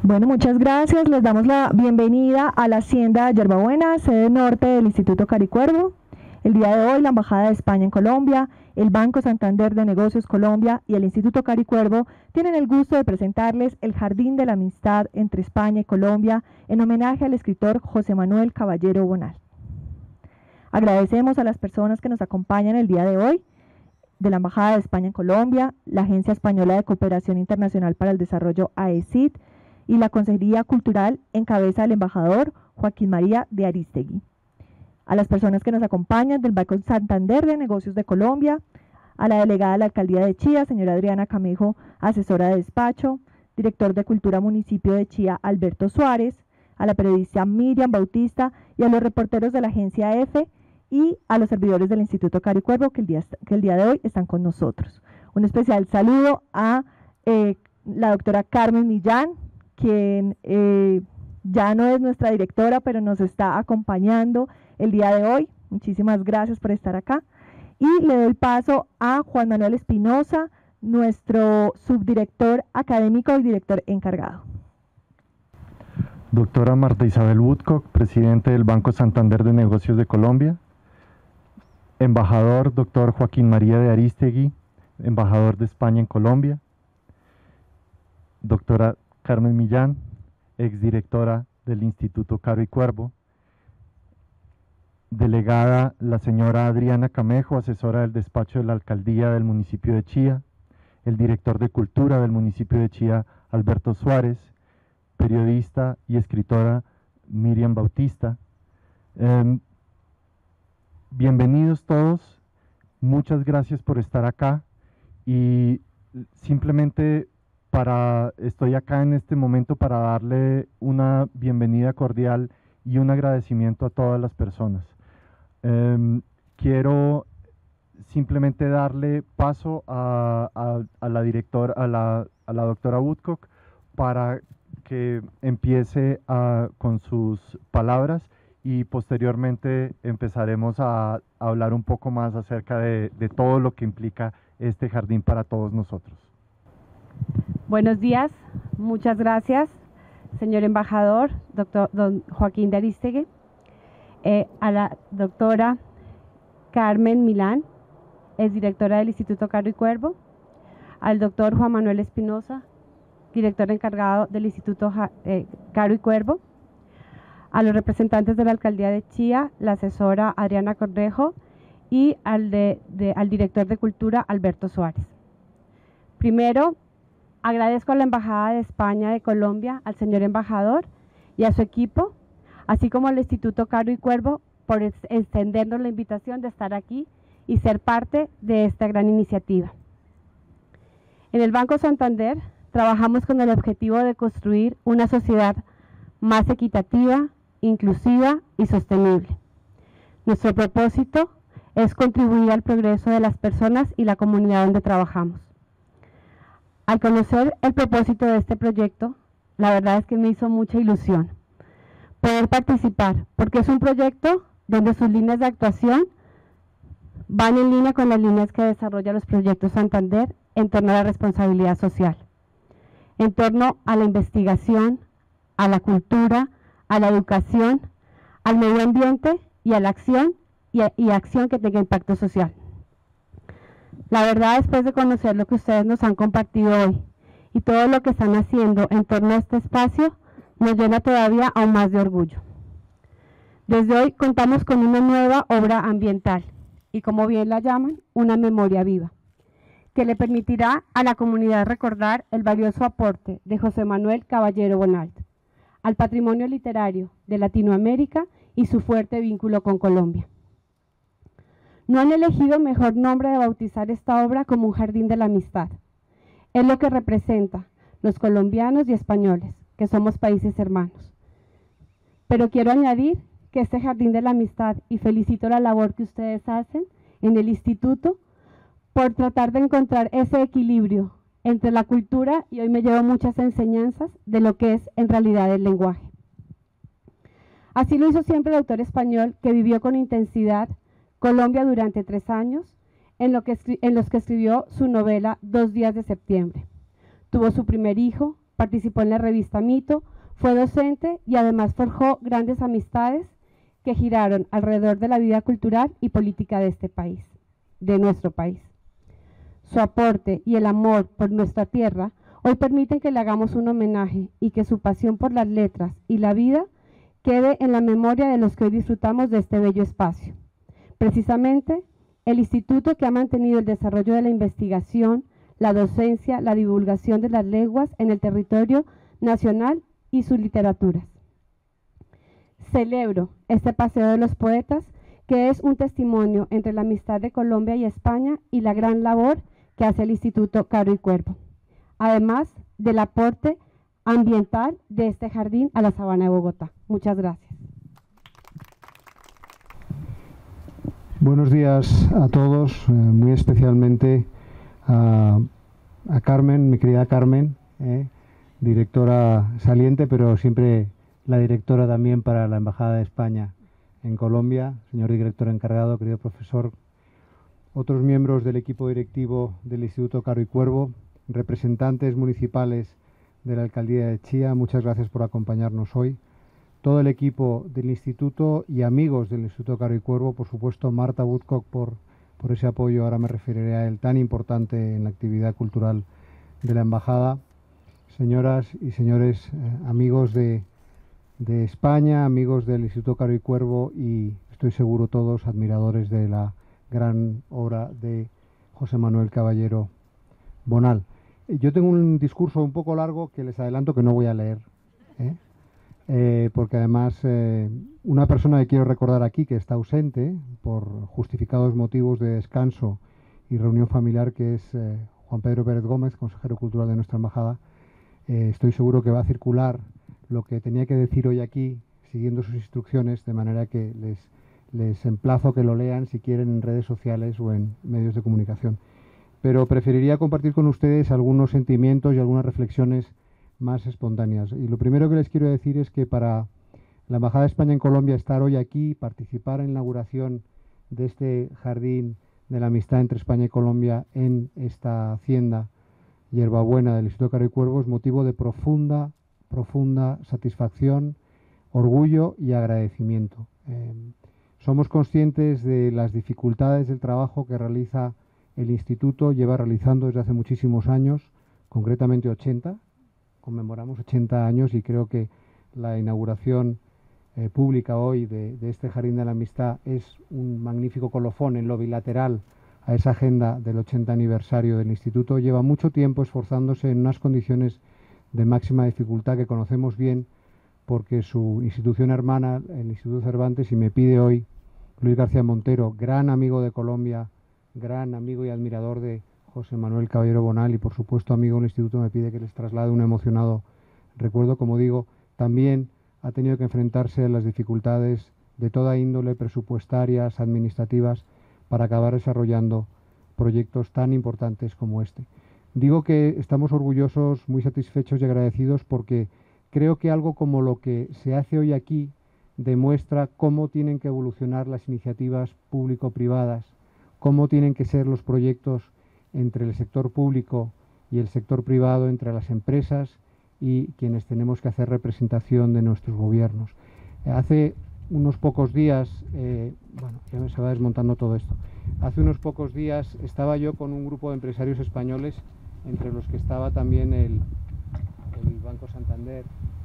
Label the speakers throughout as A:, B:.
A: Bueno, muchas gracias. Les damos la bienvenida a la Hacienda Yerbabuena, sede norte del Instituto Caricuervo. El día de hoy, la Embajada de España en Colombia, el Banco Santander de Negocios Colombia y el Instituto Caricuervo tienen el gusto de presentarles el Jardín de la Amistad entre España y Colombia en homenaje al escritor José Manuel Caballero Bonal. Agradecemos a las personas que nos acompañan el día de hoy, de la Embajada de España en Colombia, la Agencia Española de Cooperación Internacional para el Desarrollo AECID y la Consejería Cultural en cabeza del embajador Joaquín María de Arístegui. A las personas que nos acompañan del Banco Santander de Negocios de Colombia, a la delegada de la Alcaldía de Chía, señora Adriana Camejo, asesora de despacho, director de Cultura Municipio de Chía, Alberto Suárez, a la periodista Miriam Bautista y a los reporteros de la agencia EFE y a los servidores del Instituto Caricuervo que el día de hoy están con nosotros. Un especial saludo a la doctora Carmen Millán, quien ya no es nuestra directora, pero nos está acompañando el día de hoy. Muchísimas gracias por estar acá. Y le doy paso a Juan Manuel Espinosa, nuestro subdirector académico y director encargado.
B: Doctora Marta Isabel Woodcock, presidente del Banco Santander de Negocios de Colombia. Embajador doctor Joaquín María de Arístegui, embajador de España en Colombia. Doctora Carmen Millán, exdirectora del Instituto Caricuervo. Delegada la señora Adriana Camejo, asesora del despacho de la Alcaldía del municipio de Chía. El director de Cultura del municipio de Chía, Alberto Suárez. Periodista y escritora Miriam Bautista. Bienvenidos todos, muchas gracias por estar acá y simplemente estoy acá en este momento para darle una bienvenida cordial y un agradecimiento a todas las personas. Quiero simplemente darle paso a la doctora Woodcock para que empiece con sus palabras y posteriormente empezaremos a hablar un poco más acerca de todo lo que implica este jardín para todos nosotros.
C: Buenos días, muchas gracias, señor embajador, don Joaquín de Arístegui, a la doctora Carmen Millán, exdirectora del Instituto Caricuervo, al doctor Juan Manuel Espinosa, director encargado del Instituto Caricuervo, a los representantes de la Alcaldía de Chía, la asesora Adriana Cornejo y al director de Cultura, Alberto Suárez. Primero, agradezco a la Embajada de España de Colombia, al señor embajador y a su equipo, así como al Instituto Caricuervo, por extendernos la invitación de estar aquí y ser parte de esta gran iniciativa. En el Banco Santander trabajamos con el objetivo de construir una sociedad más equitativa, inclusiva y sostenible. Nuestro propósito es contribuir al progreso de las personas y la comunidad donde trabajamos. Al conocer el propósito de este proyecto, la verdad es que me hizo mucha ilusión poder participar, porque es un proyecto donde sus líneas de actuación van en línea con las líneas que desarrolla los proyectos Santander en torno a la responsabilidad social, en torno a la investigación, a la cultura, a la educación, al medio ambiente y a la acción y acción que tenga impacto social. La verdad, después de conocer lo que ustedes nos han compartido hoy y todo lo que están haciendo en torno a este espacio, nos llena todavía aún más de orgullo. Desde hoy contamos con una nueva obra ambiental y, como bien la llaman, una memoria viva, que le permitirá a la comunidad recordar el valioso aporte de José Manuel Caballero Bonal al patrimonio literario de Latinoamérica y su fuerte vínculo con Colombia. No han elegido mejor nombre de bautizar esta obra como un jardín de la amistad. Es lo que representa los colombianos y españoles, que somos países hermanos. Pero quiero añadir que este jardín de la amistad, y felicito la labor que ustedes hacen en el instituto por tratar de encontrar ese equilibrio entre la cultura, y hoy me llevo muchas enseñanzas de lo que es en realidad el lenguaje. Así lo hizo siempre el autor español que vivió con intensidad Colombia durante 3 años, en los que escribió su novela 2 días de septiembre. Tuvo su primer hijo, participó en la revista Mito, fue docente y además forjó grandes amistades que giraron alrededor de la vida cultural y política de este país, de nuestro país. Su aporte y el amor por nuestra tierra hoy permiten que le hagamos un homenaje y que su pasión por las letras y la vida quede en la memoria de los que hoy disfrutamos de este bello espacio. Precisamente, el instituto que ha mantenido el desarrollo de la investigación, la docencia, la divulgación de las lenguas en el territorio nacional y sus literaturas. Celebro este Paseo de los Poetas, que es un testimonio entre la amistad de Colombia y España y la gran labor que hace el Instituto Caro y Cuervo, además del aporte ambiental de este jardín a la Sabana de Bogotá. Muchas gracias.
D: Buenos días a todos, muy especialmente a Carmen, mi querida Carmen, directora saliente, pero siempre la directora también para la Embajada de España en Colombia, señor director encargado, querido profesor, otros miembros del equipo directivo del Instituto Caro y Cuervo, representantes municipales de la Alcaldía de Chía, muchas gracias por acompañarnos hoy. Todo el equipo del Instituto y amigos del Instituto Caro y Cuervo, por supuesto Marta Woodcock por ese apoyo, ahora me referiré a él, tan importante en la actividad cultural de la Embajada. Señoras y señores, amigos de España, amigos del Instituto Caro y Cuervo y estoy seguro todos admiradores de la gran obra de José Manuel Caballero Bonal. Yo tengo un discurso un poco largo que les adelanto que no voy a leer, porque además una persona que quiero recordar aquí que está ausente por justificados motivos de descanso y reunión familiar, que es Juan Pedro Pérez Gómez, consejero cultural de nuestra embajada, estoy seguro que va a circular lo que tenía que decir hoy aquí, siguiendo sus instrucciones, de manera que les emplazo que lo lean si quieren en redes sociales o en medios de comunicación. Pero preferiría compartir con ustedes algunos sentimientos y algunas reflexiones más espontáneas. Y lo primero que les quiero decir es que para la Embajada de España en Colombia estar hoy aquí, participar en la inauguración de este jardín de la amistad entre España y Colombia en esta hacienda Hierbabuena del Instituto Caro y Cuervo es motivo de profunda satisfacción, orgullo y agradecimiento. Somos conscientes de las dificultades del trabajo que realiza el Instituto, lleva realizando desde hace muchísimos años, concretamente 80, conmemoramos 80 años y creo que la inauguración pública hoy de este Jardín de la Amistad es un magnífico colofón en lo bilateral a esa agenda del 80 aniversario del Instituto. Lleva mucho tiempo esforzándose en unas condiciones de máxima dificultad que conocemos bien porque su institución hermana, el Instituto Cervantes, y me pide hoy Luis García Montero, gran amigo de Colombia, gran amigo y admirador de José Manuel Caballero Bonal y por supuesto amigo del Instituto, me pide que les traslade un emocionado recuerdo. Como digo, también ha tenido que enfrentarse a las dificultades de toda índole, presupuestarias, administrativas, para acabar desarrollando proyectos tan importantes como este. Digo que estamos orgullosos, muy satisfechos y agradecidos porque creo que algo como lo que se hace hoy aquí demuestra cómo tienen que evolucionar las iniciativas público-privadas, cómo tienen que ser los proyectos entre el sector público y el sector privado, entre las empresas y quienes tenemos que hacer representación de nuestros gobiernos. Hace unos pocos días, bueno, ya se va desmontando todo esto. Hace unos pocos días estaba yo con un grupo de empresarios españoles, entre los que estaba también el Banco Santander,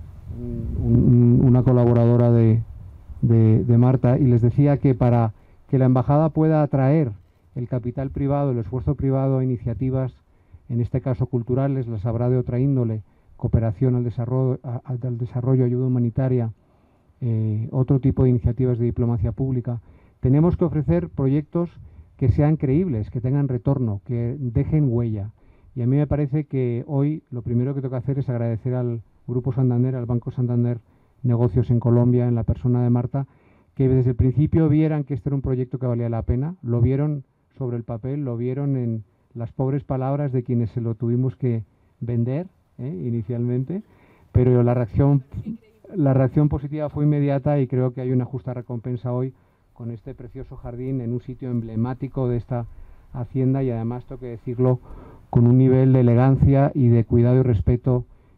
D: una colaboradora de Marta, y les decía que para que la embajada pueda atraer el capital privado, el esfuerzo privado a iniciativas, en este caso culturales, las habrá de otra índole, cooperación al desarrollo, ayuda humanitaria, otro tipo de iniciativas de diplomacia pública, tenemos que ofrecer proyectos que sean creíbles, que tengan retorno, que dejen huella. Y a mí me parece que hoy lo primero que tengo que hacer es agradecer al Grupo Santander, al Banco Santander Negocios en Colombia, en la persona de Marta, que desde el principio vieran que este era un proyecto que valía la pena, lo vieron sobre el papel, lo vieron en las pobres palabras de quienes se lo tuvimos que vender inicialmente, pero la reacción positiva fue inmediata y creo que hay una justa recompensa hoy con este precioso jardín en un sitio emblemático de esta hacienda y además, tengo que decirlo, con un nivel de elegancia y de cuidado y respeto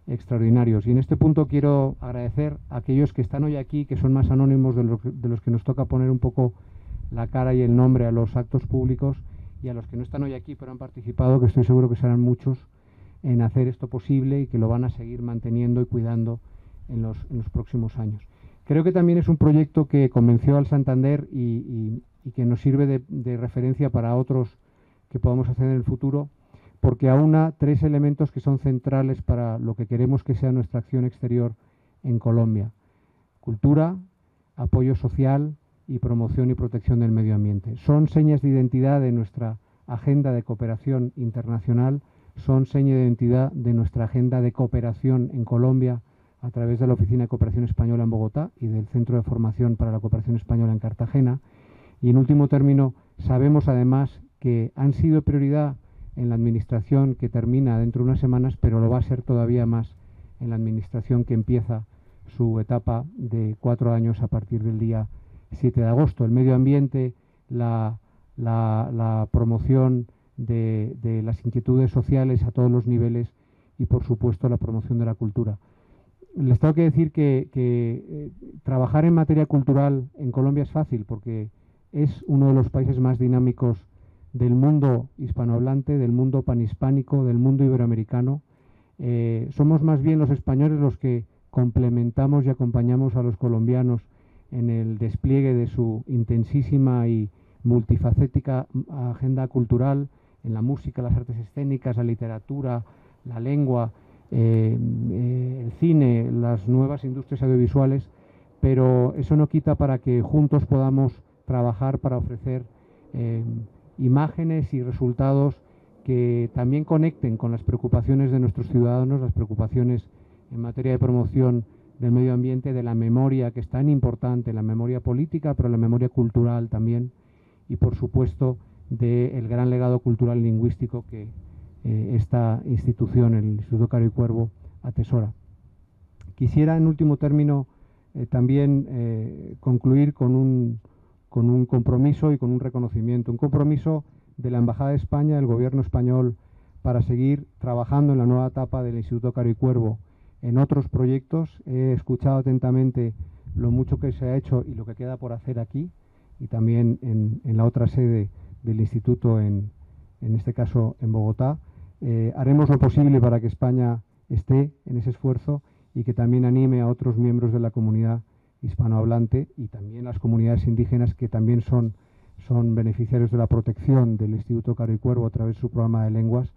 D: extraordinarios. Y en este punto quiero agradecer a aquellos que están hoy aquí, que son más anónimos de los que nos toca poner un poco la cara y el nombre a los actos públicos, y a los que no están hoy aquí pero han participado, que estoy seguro que serán muchos, en hacer esto posible y que lo van a seguir manteniendo y cuidando en los próximos años. Creo que también es un proyecto que convenció al Santander y que nos sirve de referencia para otros que podamos hacer en el futuro, porque aúna tres elementos que son centrales para lo que queremos que sea nuestra acción exterior en Colombia: cultura, apoyo social y promoción y protección del medio ambiente. Son señas de identidad de nuestra agenda de cooperación internacional, son seña de identidad de nuestra agenda de cooperación en Colombia a través de la Oficina de Cooperación Española en Bogotá y del Centro de Formación para la Cooperación Española en Cartagena. Y en último término, sabemos además que han sido prioridad en la administración que termina dentro de unas semanas, pero lo va a ser todavía más en la administración que empieza su etapa de 4 años a partir del día 7 de agosto. El medio ambiente, la promoción de las inquietudes sociales a todos los niveles y, por supuesto, la promoción de la cultura. Les tengo que decir que trabajar en materia cultural en Colombia es fácil, porque es uno de los países más dinámicos del mundo hispanohablante, del mundo panhispánico, del mundo iberoamericano. Somos más bien los españoles los que complementamos y acompañamos a los colombianos en el despliegue de su intensísima y multifacética agenda cultural, en la música, las artes escénicas, la literatura, la lengua, el cine, las nuevas industrias audiovisuales, pero eso no quita para que juntos podamos trabajar para ofrecer imágenes y resultados que también conecten con las preocupaciones de nuestros ciudadanos, las preocupaciones en materia de promoción del medio ambiente, de la memoria, que es tan importante, la memoria política, pero la memoria cultural también, y por supuesto del gran legado cultural lingüístico que esta institución, el Instituto Caro y Cuervo, atesora. Quisiera, en último término, también concluir con un compromiso y con un reconocimiento, un compromiso de la Embajada de España, del Gobierno español, para seguir trabajando en la nueva etapa del Instituto Caro y Cuervo en otros proyectos. He escuchado atentamente lo mucho que se ha hecho y lo que queda por hacer aquí, y también en la otra sede del Instituto, en este caso en Bogotá. Haremos lo posible para que España esté en ese esfuerzo y que también anime a otros miembros de la comunidad hispanohablante y también las comunidades indígenas, que también son beneficiarios de la protección del Instituto Caro y Cuervo a través de su programa de lenguas,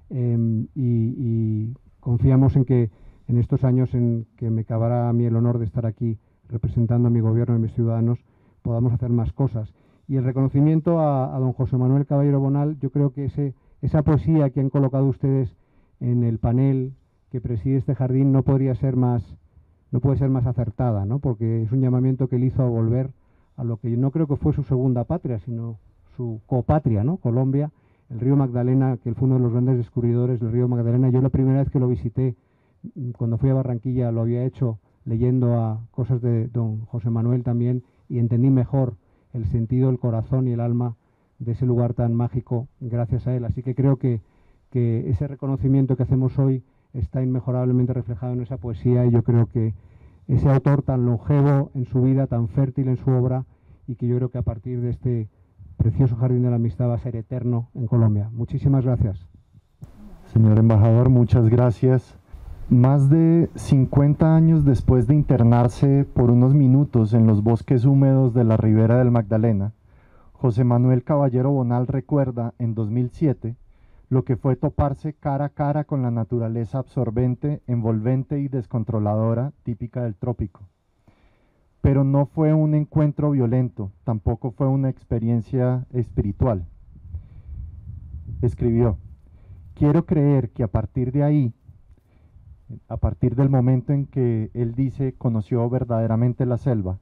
D: y confiamos en que en estos años en que me caberá a mí el honor de estar aquí representando a mi gobierno y a mis ciudadanos, podamos hacer más cosas. Y el reconocimiento a don José Manuel Caballero Bonal, yo creo que esa poesía que han colocado ustedes en el panel que preside este jardín no puede ser más acertada, ¿no? Porque es un llamamiento que él hizo a volver a lo que no creo que fue su segunda patria, sino su copatria, ¿no? Colombia, el río Magdalena, que él fue uno de los grandes descubridores del río Magdalena. Yo la primera vez que lo visité, cuando fui a Barranquilla, lo había hecho leyendo a cosas de don José Manuel también, y entendí mejor el sentido, el corazón y el alma de ese lugar tan mágico gracias a él. Así que creo que ese reconocimiento que hacemos hoy está inmejorablemente reflejado en esa poesía, y yo creo que ese autor tan longevo en su vida, tan fértil en su obra, y que yo creo que a partir de este precioso Jardín de la Amistad va a ser eterno en Colombia. Muchísimas gracias.
B: Señor embajador, muchas gracias. Más de 50 años después de internarse por unos minutos en los bosques húmedos de la ribera del Magdalena, José Manuel Caballero Bonal recuerda en 2007 lo que fue toparse cara a cara con la naturaleza absorbente, envolvente y descontroladora típica del trópico. Pero no fue un encuentro violento, tampoco fue una experiencia espiritual. Escribió: quiero creer que a partir de ahí, a partir del momento en que él dice conoció verdaderamente la selva,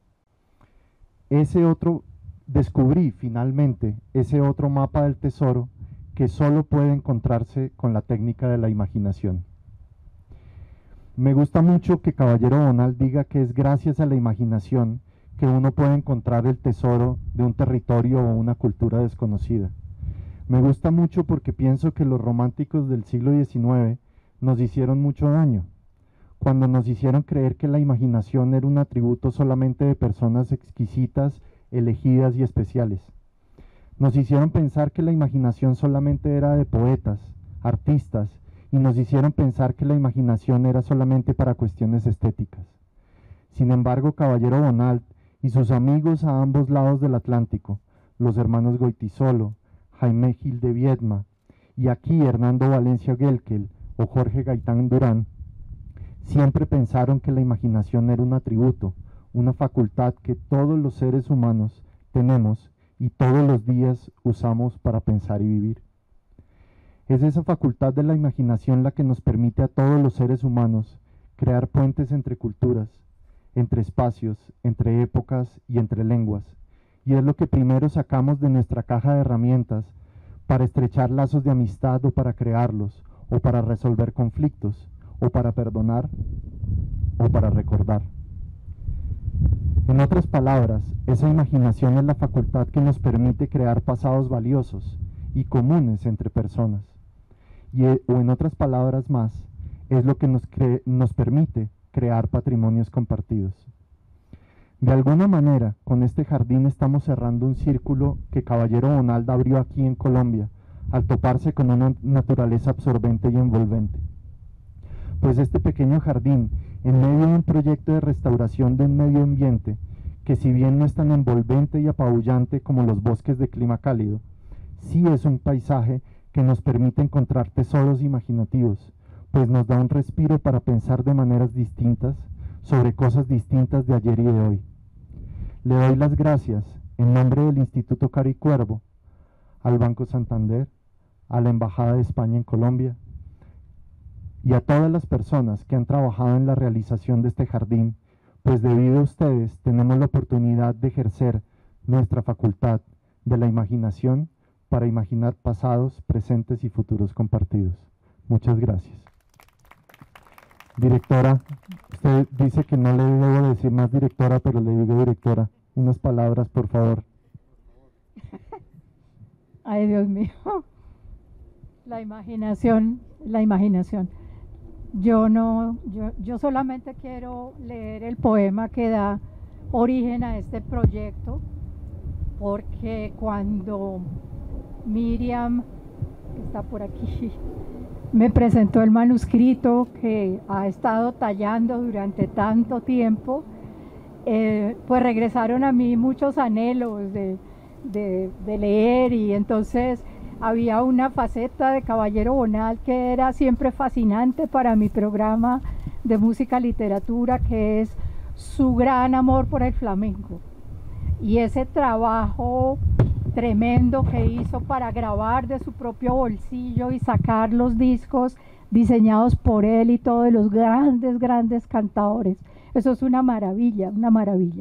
B: descubrí finalmente ese otro mapa del tesoro que solo puede encontrarse con la técnica de la imaginación. Me gusta mucho que Caballero Bonal diga que es gracias a la imaginación que uno puede encontrar el tesoro de un territorio o una cultura desconocida. Me gusta mucho porque pienso que los románticos del siglo XIX nos hicieron mucho daño. cuando nos hicieron creer que la imaginación era un atributo solamente de personas exquisitas, elegidas y especiales. Nos hicieron pensar que la imaginación solamente era de poetas, artistas, y nos hicieron pensar que la imaginación era solamente para cuestiones estéticas. Sin embargo, Caballero Bonald y sus amigos a ambos lados del Atlántico, los hermanos Goytisolo, Jaime Gil de Viedma, y aquí Hernando Valencia Guelquel o Jorge Gaitán Durán, siempre pensaron que la imaginación era un atributo, una facultad que todos los seres humanos tenemos y todos los días usamos para pensar y vivir. Es esa facultad de la imaginación la que nos permite a todos los seres humanos crear puentes entre culturas, entre espacios, entre épocas y entre lenguas, y es lo que primero sacamos de nuestra caja de herramientas para estrechar lazos de amistad o para crearlos, o para resolver conflictos, o para perdonar, o para recordar. En otras palabras, esa imaginación es la facultad que nos permite crear pasados valiosos y comunes entre personas. O en otras palabras más, es lo que nos permite crear patrimonios compartidos. De alguna manera, con este jardín estamos cerrando un círculo que Caballero Bonald abrió aquí en Colombia, al toparse con una naturaleza absorbente y envolvente. Pues este pequeño jardín, en medio de un proyecto de restauración de un medio ambiente, que si bien no es tan envolvente y apabullante como los bosques de clima cálido, sí es un paisaje que nos permite encontrar tesoros imaginativos, pues nos da un respiro para pensar de maneras distintas sobre cosas distintas de ayer y de hoy. Le doy las gracias en nombre del Instituto Caricuervo, al Banco Santander, a la Embajada de España en Colombia y a todas las personas que han trabajado en la realización de este jardín, pues debido a ustedes tenemos la oportunidad de ejercer nuestra facultad de la imaginación para imaginar pasados, presentes y futuros compartidos. Muchas gracias. Directora, usted dice que no le debo decir más directora, pero le digo directora. Unas palabras, por favor.
E: Ay, Dios mío. La imaginación. Yo solamente quiero leer el poema que da origen a este proyecto, porque cuando Miriam, que está por aquí, me presentó el manuscrito que ha estado tallando durante tanto tiempo, pues regresaron a mí muchos anhelos de leer, y entonces había una faceta de Caballero Bonald que era siempre fascinante para mi programa de música literatura, que es su gran amor por el flamenco y ese trabajo tremendo que hizo para grabar de su propio bolsillo y sacar los discos diseñados por él y todos los grandes cantadores. Eso es una maravilla, una maravilla.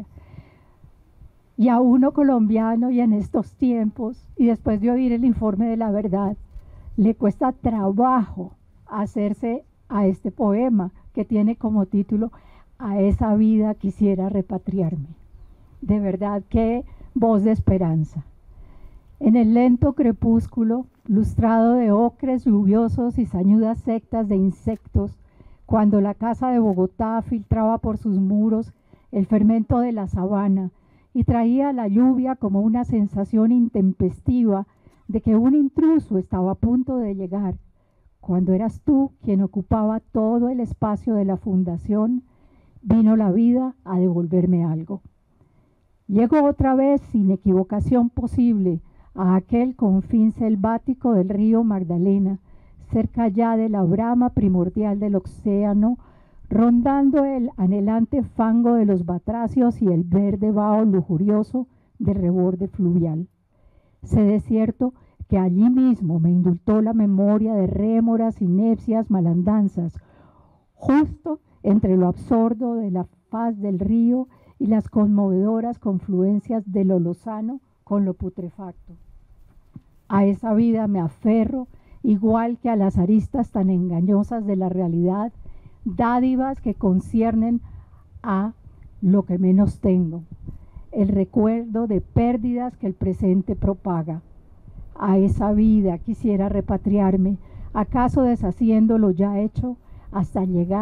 E: Y a uno colombiano, y en estos tiempos, y después de oír el informe de La Verdad, le cuesta trabajo hacerse a este poema que tiene como título "A esa vida quisiera repatriarme". De verdad, qué voz de esperanza. En el lento crepúsculo, lustrado de ocres lluviosos y sañudas sectas de insectos, cuando la casa de Bogotá filtraba por sus muros el fermento de la sabana y traía la lluvia como una sensación intempestiva de que un intruso estaba a punto de llegar, cuando eras tú quien ocupaba todo el espacio de la fundación, vino la vida a devolverme algo. Llegó otra vez, sin equivocación posible, a aquel confín selvático del río Magdalena, cerca ya de la brama primordial del océano, rondando el anhelante fango de los batracios y el verde vaho lujurioso del reborde fluvial. Sé de cierto que allí mismo me indultó la memoria de rémoras, inepcias, malandanzas, justo entre lo absurdo de la faz del río y las conmovedoras confluencias de lo lozano con lo putrefacto. A esa vida me aferro, igual que a las aristas tan engañosas de la realidad, dádivas que conciernen a lo que menos tengo, el recuerdo de pérdidas que el presente propaga. A esa vida quisiera repatriarme, acaso deshaciendo lo ya hecho, hasta llegar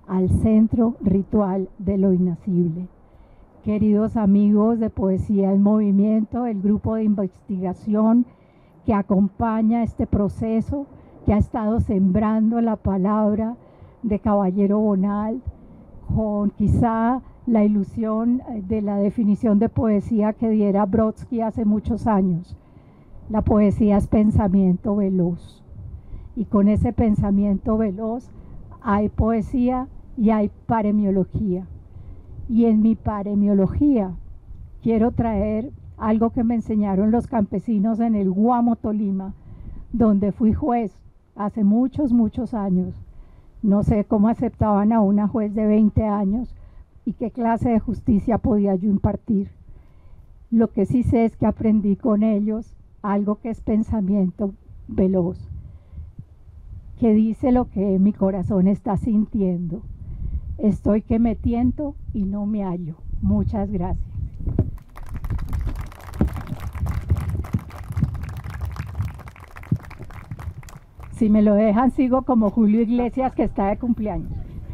E: al Centro Ritual de lo Inacible. Queridos amigos de Poesía en Movimiento, el grupo de investigación que acompaña este proceso, que ha estado sembrando la palabra de Caballero Bonal, con quizá la ilusión de la definición de poesía que diera Brodsky hace muchos años. La poesía es pensamiento veloz, y con ese pensamiento veloz hay poesía y hay paremiología. Y en mi paremiología quiero traer algo que me enseñaron los campesinos en el Guamo, Tolima, donde fui juez hace muchos, muchos años. No sé cómo aceptaban a una juez de 20 años y qué clase de justicia podía yo impartir. Lo que sí sé es que aprendí con ellos algo que es pensamiento veloz, que dice lo que mi corazón está sintiendo. Estoy que me tiento y no me hallo. Muchas gracias. Si me lo dejan, sigo como Julio Iglesias, que está de cumpleaños.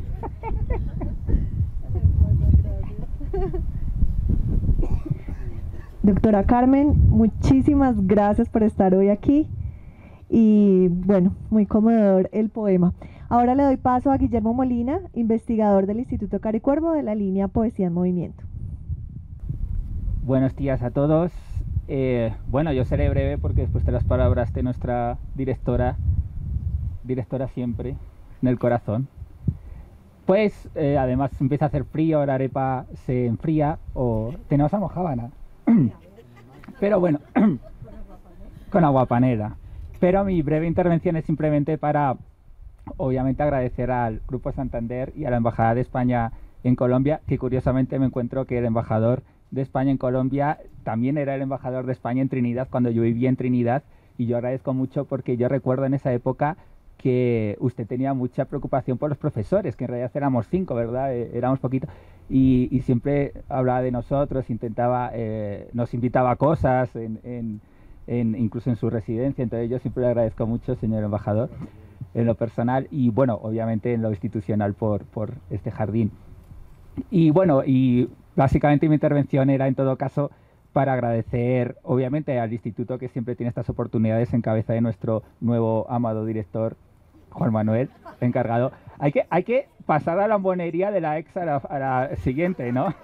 A: Doctora Carmen, muchísimas gracias por estar hoy aquí y bueno, muy conmovedor el poema. Ahora le doy paso a Guillermo Molina, investigador del Instituto Caricuervo de la línea Poesía en Movimiento.
F: Buenos días a todos. Bueno, yo seré breve porque después de las palabras de nuestra directora siempre, en el corazón. Pues además empieza a hacer frío, la arepa se enfría o tenemos almojábana. Pero bueno, con aguapanela. Pero mi breve intervención es simplemente para, obviamente, agradecer al Grupo Santander y a la Embajada de España en Colombia, que curiosamente me encuentro que el embajador de España en Colombia también era el embajador de España en Trinidad cuando yo vivía en Trinidad, y yo agradezco mucho porque yo recuerdo en esa época que usted tenía mucha preocupación por los profesores, que en realidad éramos 5, ¿verdad? Éramos poquitos, y siempre hablaba de nosotros, nos invitaba a cosas, incluso en su residencia. Entonces yo siempre le agradezco mucho, señor embajador, en lo personal y bueno, obviamente en lo institucional por este jardín. Y bueno, y básicamente mi intervención era en todo caso para agradecer obviamente al instituto, que siempre tiene estas oportunidades en cabeza de nuestro nuevo amado director Juan Manuel, encargado. Hay que pasar a la lambonería de la ex a la siguiente, ¿no?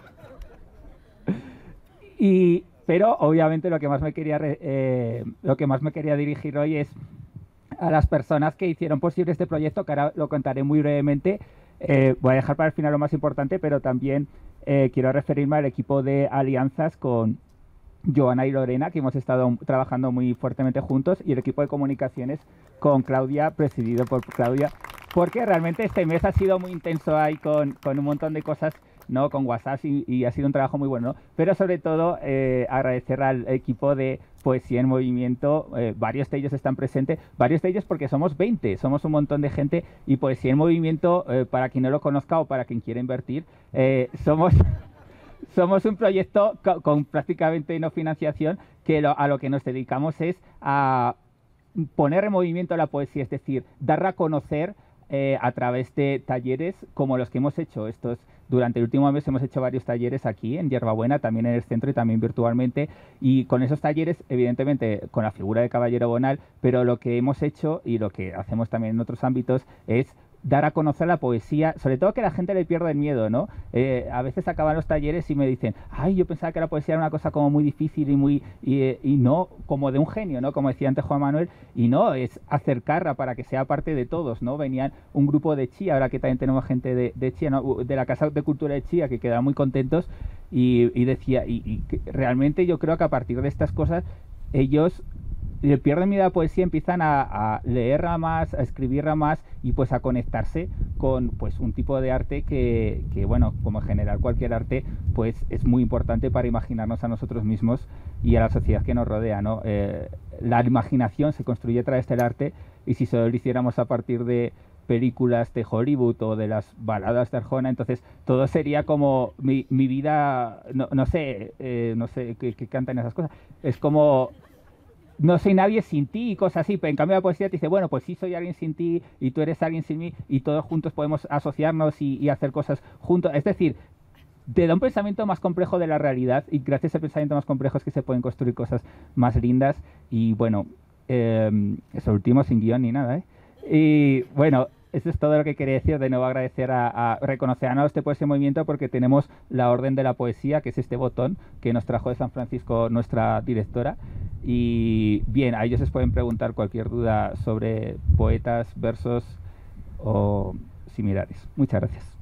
F: Pero obviamente lo que más me quería dirigir hoy es a las personas que hicieron posible este proyecto, que ahora lo contaré muy brevemente. Voy a dejar para el final lo más importante, pero también quiero referirme al equipo de alianzas con Joana y Lorena, que hemos estado trabajando muy fuertemente juntos, y el equipo de comunicaciones con Claudia, presidido por Claudia, porque realmente este mes ha sido muy intenso ahí con un montón de cosas, ¿no? Con WhatsApp y ha sido un trabajo muy bueno, ¿no? Pero sobre todo agradecer al equipo de Poesía en Movimiento. Varios de ellos están presentes, varios de ellos porque somos 20, somos un montón de gente, y Poesía en Movimiento, para quien no lo conozca o para quien quiera invertir, somos un proyecto con prácticamente no financiación, que a lo que nos dedicamos es a poner en movimiento la poesía, es decir, darla a conocer a través de talleres como los que hemos hecho estos. Durante el último mes hemos hecho varios talleres aquí en Yerbabuena, también en el centro y también virtualmente, y con esos talleres, evidentemente, con la figura de Caballero Bonal, pero lo que hemos hecho y lo que hacemos también en otros ámbitos es dar a conocer la poesía, sobre todo que la gente le pierda el miedo, ¿no? A veces acaban los talleres y me dicen, ay, yo pensaba que la poesía era una cosa como muy difícil y no, como de un genio, ¿no? Como decía antes Juan Manuel, y no, es acercarla para que sea parte de todos, ¿no? Venían un grupo de Chía, ahora que también tenemos gente de Chía, ¿no? De la Casa de Cultura de Chía, que quedaban muy contentos, y decía, y realmente yo creo que a partir de estas cosas, ellos le pierden miedo a la poesía, empiezan a leerla más, a escribirla más y pues a conectarse con pues un tipo de arte que bueno, como en general cualquier arte, pues es muy importante para imaginarnos a nosotros mismos y a la sociedad que nos rodea, ¿no? La imaginación se construye a través del arte, y si solo lo hiciéramos a partir de películas de Hollywood o de las baladas de Arjona, entonces todo sería como mi vida, no sé, que cantan esas cosas, es como no soy nadie sin ti y cosas así, pero en cambio la poesía te dice, bueno, pues sí soy alguien sin ti y tú eres alguien sin mí y todos juntos podemos asociarnos y hacer cosas juntos. Es decir, te da un pensamiento más complejo de la realidad y gracias a ese pensamiento más complejo es que se pueden construir cosas más lindas y bueno, eso último sin guión ni nada, ¿eh? Y bueno, eso es todo lo que quería decir. De nuevo agradecer a reconocer a este Poesía en Movimiento porque tenemos la Orden de la Poesía, que es este botón que nos trajo de San Francisco nuestra directora. Y bien, a ellos les pueden preguntar cualquier duda sobre poetas, versos o similares. Muchas gracias.